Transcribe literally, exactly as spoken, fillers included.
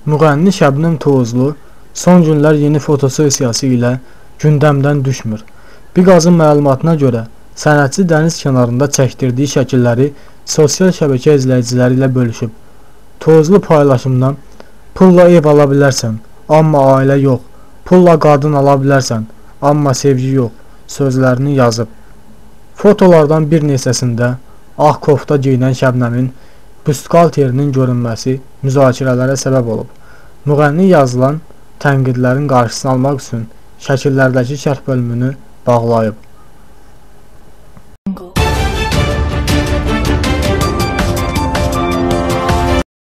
Müğənni Şəbnəm Tovuzlu son günlər yeni fotosessiyası ilə gündəmdən düşmür. Biqazın məlumatına görə sənətçi dəniz kənarında çəkdirdiyi şəkilləri sosial şəbəkə izləyiciləri ilə bölüşüb. Tovuzlu paylaşımdan "Pulla ev ala bilərsən, amma ailə yox, pulla qadın ala bilərsən, amma sevgi yox" sözlərini yazıb. Fotolardan bir neçəsində ağ kofta geyinən Şəbnəmin büstqalterinin görünməsi müzakirələrə səbəb olub. Müğənni yazılan tənqidlərin qarşısını almaq üçün şəkillərdəki şərh bölümünü bağlayıb.